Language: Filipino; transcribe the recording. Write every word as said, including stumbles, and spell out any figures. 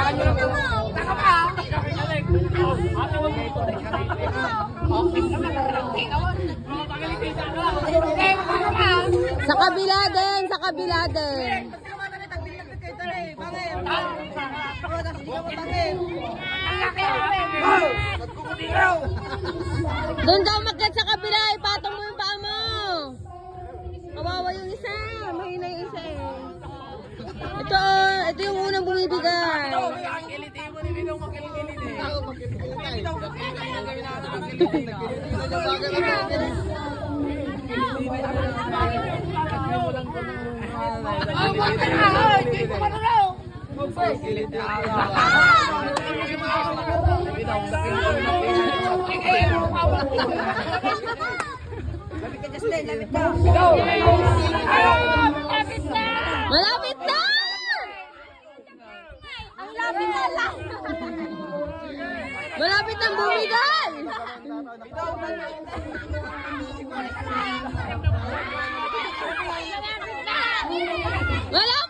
Sa kabila din, sa kabila din. Doon ka umakyat sa kabila, ipatong mo yung paa mo. Kawawa yung isa, mahina yung isa eh. Ito, ito yung unang bumibigay. Malapit na! Ang lapit na lang! Malapit na bumigay! Malapit!